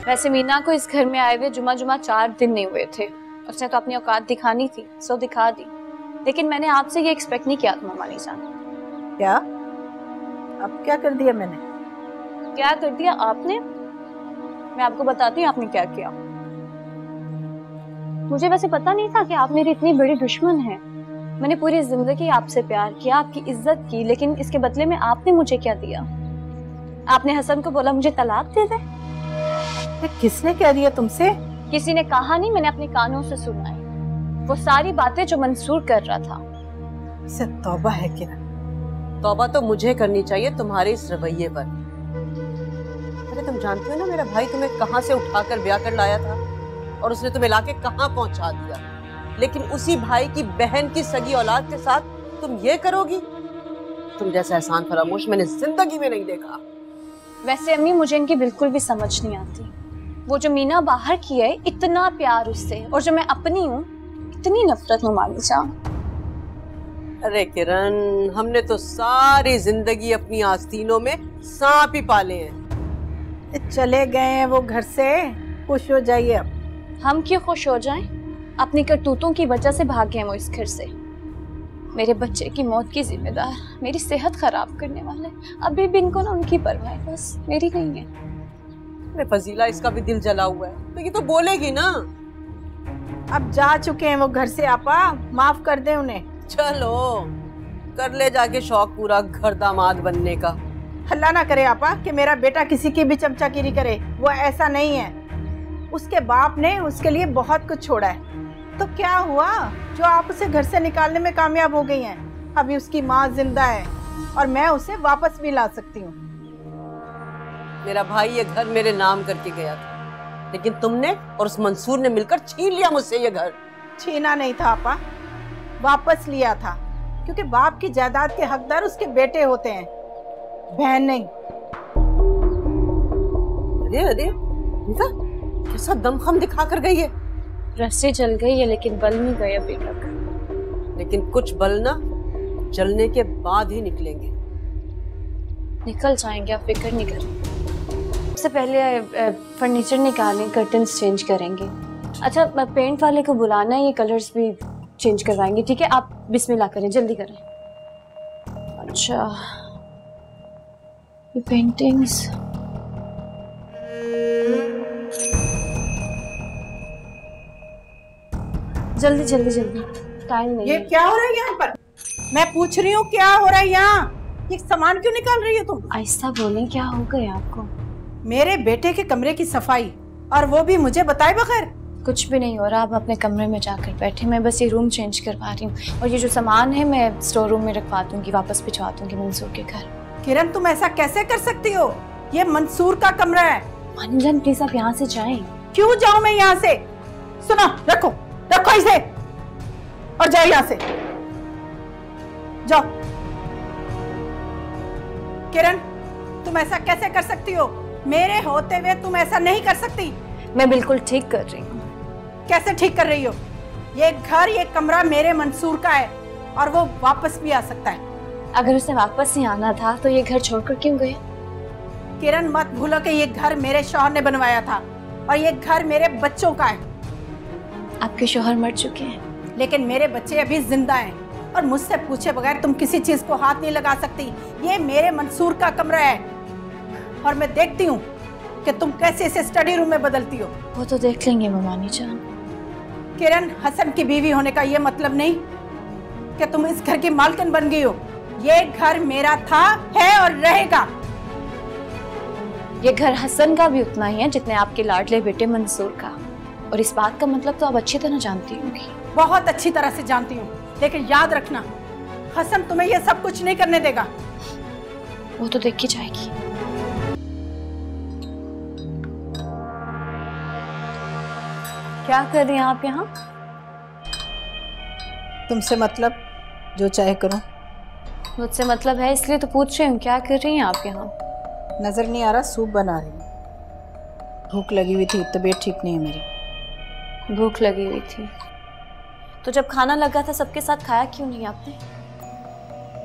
वैसे मीना को इस घर में आए हुए जुमा 4 दिन नहीं हुए थे। उसने तो अपनी औकात दिखानी थी, सो दिखा दी। लेकिन मैंने आपसे ये एक्सपेक्ट नहीं किया था मामानी जान। क्या? अब क्या कर दिया मैंने? क्या कर दिया आपने? मैं आपको बताती हूँ आपने क्या किया। मुझे वैसे पता नहीं था कि आप मेरी इतनी बड़ी दुश्मन हैं। मैंने पूरी जिंदगी आपसे प्यार किया, आपकी इज्जत की, लेकिन इसके बदले में आपने मुझे क्या दिया? आपने हसन को बोला मुझे तलाक दे दे। किसने क्या दिया तुमसे? किसी ने कहा नहीं, मैंने अपने कानों से सुना है वो सारी बातें जो मंसूर कर रहा था। इसे तौबा है किरण। तौबा तो मुझे करनी चाहिए तुम्हारे इस रवैये पर। अरे तुम जानती हो ना मेरा भाई तुम्हें कहाँ से उठाकर ब्याह कर लाया था और उसने तुम्हें लाके कहाँ पहुंचा दिया, लेकिन उसी भाई की बहन की सगी औलाद के साथ तुम ये करोगी? तुम जैसा एहसान फरामोश मैंने जिंदगी में नहीं देखा। वैसे अम्मी मुझे इनकी बिल्कुल भी समझ नहीं आती। वो जो मीना बाहर की है इतना प्यार उससे, और जो मैं अपनी हूँ इतनी नफरत मामानी जान। अरे किरण, हमने तो सारी जिंदगी अपनी आस्तीनों में सांप ही पाले हैं। चले गए हैं वो घर से, खुश हो जाइए अब। हम क्यों खुश हो जाएं? अपनी करतूतों की वजह से भाग गए वो इस घर से। मेरे बच्चे की मौत की जिम्मेदार, मेरी सेहत खराब करने वाले। अभी भी इनको ना उनकी परवाह है, बस मेरी नहीं है। अरे फजीला, इसका भी दिल जला हुआ है तो ये तो बोलेगी ना। अब जा चुके हैं वो घर से आपा, माफ कर दे उन्हें। चलो कर ले जाके शौक पूरा घर दामाद बनने का। अल्लाह ना करे आपा कि मेरा बेटा किसी की भी चमचागिरी करे, वो ऐसा नहीं है। उसके बाप ने उसके लिए बहुत कुछ छोड़ा है, तो क्या हुआ जो आप उसे घर से निकालने में कामयाब हो गई हैं? अभी उसकी माँ जिंदा है और मैं उसे वापस भी ला सकती हूँ। मेरा भाई ये घर मेरे नाम करके गया था, लेकिन तुमने और उस मंसूर ने मिलकर छीन लिया मुझसे ये घर। छीना नहीं था आपा, वापस लिया था, क्योंकि बाप की जायदाद के हकदार उसके बेटे होते हैं, बहन नहीं। अरे अरे कैसा दमखम दिखा कर गई है। रस्सी जल गई है लेकिन बल नहीं गए अभी तक। लेकिन कुछ बल ना जलने के बाद ही निकलेंगे। निकल जाएंगे, आप फिक्र नहीं करें। सबसे पहले फर्नीचर निकालें, कर्टन्स चेंज करेंगे। अच्छा पेंट वाले को बुलाना है, ये कलर्स भी चेंज करवाएंगे, ठीक है? आप बिस्मिल्लाह करें, जल्दी करें। अच्छा ये पेंटिंग्स जल्दी जल्दी जल्दी, टाइम नहीं। ये क्या हो रहा है यहाँ पर? मैं पूछ रही हूँ क्या हो रहा है यहाँ? ये सामान क्यों निकाल रही हो तुम? आहिस्ता बोलें, क्या हो गया आपको? मेरे बेटे के कमरे की सफाई, और वो भी मुझे बताए बगैर। कुछ भी नहीं हो रहा, आप अपने कमरे में जाकर बैठे। मैं बस ये रूम चेंज करवा रही हूँ, और ये जो सामान है मैं स्टोर रूम में रखवा दूंगी, वापस भिजवा दूंगी मंसूर के घर। किरण तुम ऐसा कैसे कर सकती हो? ये मंसूर का कमरा है। मानिजान प्लीज आप यहाँ से जाएं। क्यों जाऊं मैं यहाँ से? सुनो, रखो रखो इसे और जाओ यहाँ से, जाओ। किरण तुम ऐसा कैसे कर सकती हो? मेरे होते हुए तुम ऐसा नहीं कर सकती। मैं बिल्कुल ठीक कर रही हूँ। कैसे ठीक कर रही हो? ये घर, ये कमरा मेरे मंसूर का है और वो वापस भी आ सकता है। अगर उसने वापस ही आना था तो ये घर छोड़कर क्यों गए? किरण मत भूलो कि ये घर मेरे शौहर ने बनवाया था और ये घर मेरे बच्चों का है। आपके शौहर मर चुके हैं, लेकिन मेरे बच्चे अभी जिंदा हैं और मुझसे पूछे बगैर तुम किसी चीज को हाथ नहीं लगा सकती। ये मेरे मंसूर का कमरा है और मैं देखती हूँ कि तुम कैसे इसे स्टडी रूम में बदलती हो। वो तो देख लेंगे मामानी जान। किरण हसन की बीवी होने का ये मतलब नहीं कि तुम इस घर की मालकिन बन गई हो। ये घर मेरा था, है और रहेगा। ये घर हसन का भी उतना ही है जितने आपके लाडले बेटे मंसूर का, और इस बात का मतलब तो आप अच्छी तरह जानती होंगी। बहुत अच्छी तरह से जानती हूँ, लेकिन याद रखना हसन तुम्हें ये सब कुछ नहीं करने देगा। वो तो देखी जाएगी। क्या कर रही हैं आप यहाँ? तुमसे मतलब जो चाहे करो। मुझसे मतलब है इसलिए तो पूछ रही हूँ, क्या कर रही हैं आप यहाँ? नजर नहीं आ रहा, सूप बना रही हूँ। भूख लगी हुई थी, तबीयत ठीक नहीं है मेरी। भूख लगी हुई थी तो जब खाना लगा था सबके साथ खाया क्यों नहीं आपने?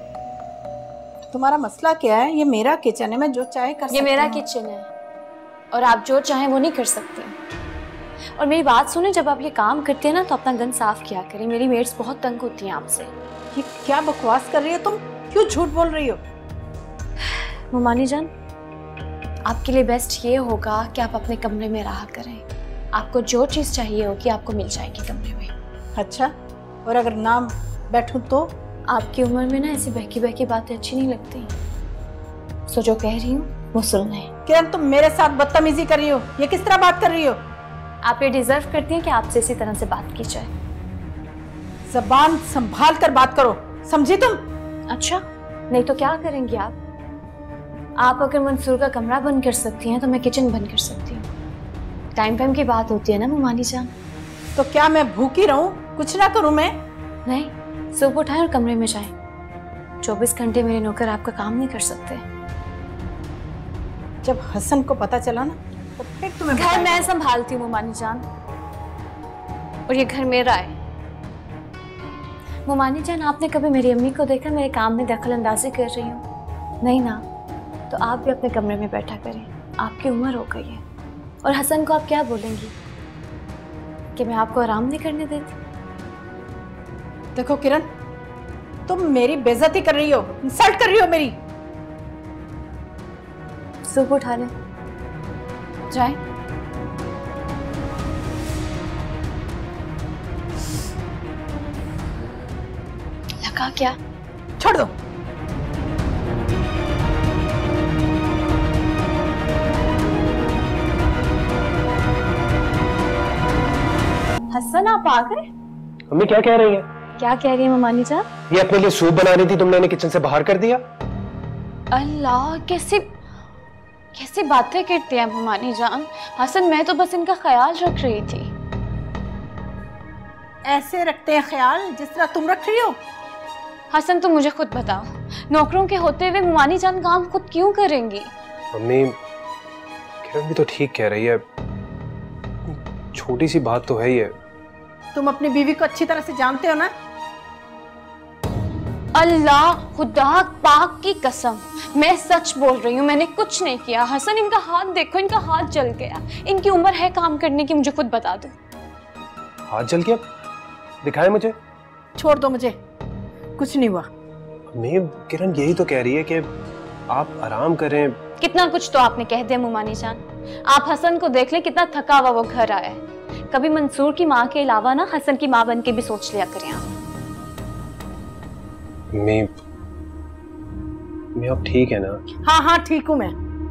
तुम्हारा मसला क्या है? ये मेरा किचन है, मैं जो चाहे कर सकती हूँ। ये मेरा किचन है और आप जो चाहें वो नहीं कर सकते। और मेरी बात सुने, जब आप ये काम करते हैं ना तो अपना गन साफ किया करें। मेरी मेट्स बहुत तंग होती हैं आपसे। ये क्या बकवास कर रही हो तुम? क्यों झूठ बोल रही हो? मुमानी जान, आपके लिए बेस्ट ये होगा कि आप अपने कमरे में रहा करें। आपको जो चीज़ चाहिए होगी आपको मिल जाएगी कमरे में। अच्छा, और अगर ना बैठूं तो? आपकी उम्र में ना ऐसी बहकी बहकी बातें अच्छी नहीं लगती। सो जो कह रही हूँ वो सुन लें। किरण, तुम मेरे साथ बदतमीजी कर रही हो। ये किस तरह बात कर रही हो? आप ये डिजर्व करती हैं कि आपसे इसी तरह से बात की जाए। जबान संभाल कर बात करो, समझी तुम? अच्छा, नहीं तो क्या करेंगी आप? आप अगर मंसूर का कमरा बंद कर सकती हैं तो मैं किचन बंद कर सकती हूँ। टाइम टाइम की बात होती है ना मुमानी जान। तो क्या मैं भूखी रहूं, कुछ ना करूं मैं? नहीं, सुबह उठाएं और कमरे में जाएं। 24 घंटे मेरे नौकर आपका काम नहीं कर सकते। जब हसन को पता चला ना तो फिर तुम्हें घर मैं संभालती हूँ मुमानी जान, और ये घर मेरा है। मुमानी जान, आपने कभी मेरी अम्मी को देखा मेरे काम में दखल अंदाजी कर रही हूँ? नहीं ना, तो आप भी अपने कमरे में बैठा करें। आपकी उम्र हो गई है। और हसन को आप क्या बोलेंगी कि मैं आपको आराम नहीं करने देती? देखो किरण, तुम मेरी बेइज्जती कर रही हो, इंसल्ट कर रही हो मेरी। सुबह उठा लें, जाए। लगा क्या? छोड़ दो। हसन, आप आ गए? मम्मी क्या कह रही है? क्या कह रही है ममानी जान? ये अपने लिए सूप बना रही थी, तुमने इन्हें किचन से बाहर कर दिया। अल्लाह, कैसी कैसी बातें करती हैं ममानी जान। हसन, मैं तो बस इनका ख्याल रख रही थी। ऐसे रखते हैं ख्याल जिस तरह तुम रख रही हो? हसन, तुम मुझे खुद बताओ, नौकरों के होते हुए मुमानी जान काम खुद क्यों करेंगी? मम्मी, किरण भी तो ठीक कह रही है। छोटी सी बात तो है ही है। तुम अपनी बीवी को अच्छी तरह से जानते हो ना? अल्लाह, खुदा पाक की कसम, मैं सच बोल रही हूँ, मैंने कुछ नहीं किया। हसन, इनका हाथ देखो, इनका हाथ जल गया। इनकी उम्र है काम करने की, मुझे खुद बता दो। हाथ जल गया? दिखाए मुझे। छोड़ दो मुझे, कुछ नहीं हुआ। मम्मी, किरण यही तो कह रही है कि आप आराम करें। कितना कुछ तो आपने कह दिया मुमानी जान। आप हसन को देख ले, कितना थका हुआ वो घर आया है। कभी मंसूर की माँ के अलावा ना हसन की माँ बन के भी सोच लिया करें आप। मैं अब ठीक है ना? हाँ हाँ ठीक हूँ मैं।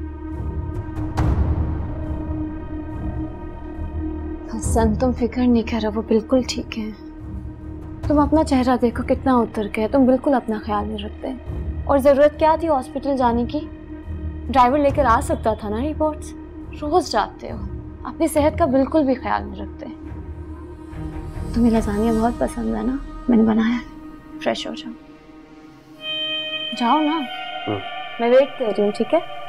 हसन, तुम फिक्र नहीं करो, वो बिल्कुल ठीक है। तुम अपना चेहरा देखो कितना उतर गया, तुम बिल्कुल अपना ख्याल नहीं रखते। और जरूरत क्या थी हॉस्पिटल जाने की? ड्राइवर लेकर आ सकता था ना रिपोर्ट्स। रोज जाते हो, अपनी सेहत का बिल्कुल भी ख्याल नहीं रखते। तुम्हें लसानिया बहुत पसंद है ना, मैंने बनाया। फ्रेश हो जाओ, जाओ ना, मैं वेट कर रही हूँ, ठीक है?